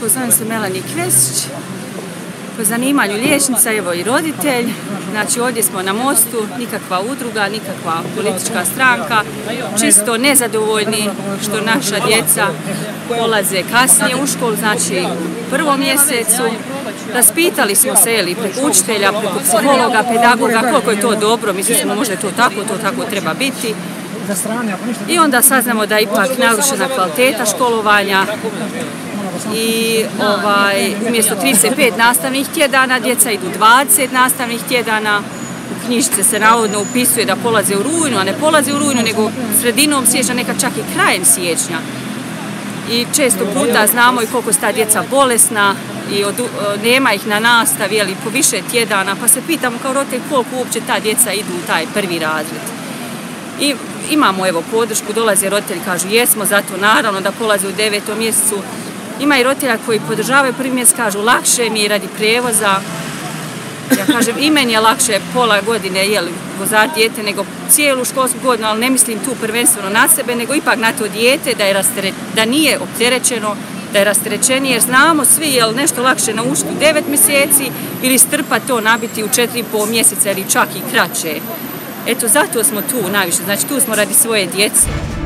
kratko, zovem se Melanie Kvesić, po zanimanju liječnica, evo i roditelj. Znači ovdje smo na Mostu, nikakva udruga, nikakva politička stranka, čisto nezadovoljni što naša djeca polaze kasnije u školu, znači u prvom mjesecu. Raspitali smo se preko učitelja, preko psihologa, pedagoga, koliko je to dobro, mislili smo možda je to tako treba biti. I onda saznamo da je ipak narušena kvaliteta školovanja i umjesto 35 nastavnih tjedana djeca idu 20 nastavnih tjedana. U knjižice se navodno upisuje da polaze u rujnu, a ne polaze u rujnu nego sredinom siječnja, nekad čak i krajem siječnja. I često puta znamo i koliko su ta djeca bolesna i nema ih na nastavi po više tjedana, pa se pitamo kao roditelj koliko uopće ta djeca idu u taj prvi razred. I imamo podršku, dolaze roditelji, kažu jesmo zato, naravno da polaze u 9. mjesecu. Ima i roditelja koji podržavaju prvi mjesec, kažu lakše mi je radi prijevoza. Ja kažem i meni je lakše pola godine vozati dijete nego cijelu školsku godinu, ali ne mislim tu prvenstveno na sebe, nego ipak na to dijete da nije opterećeno, da je rasterećenije, jer znamo svi je li nešto lakše naučiti u 9 mjeseci ili strpati to nabiti u 4,5 mjeseca ili čak i kraće. Eto, zato smo tu najviše, znači tu smo radi svoje djece.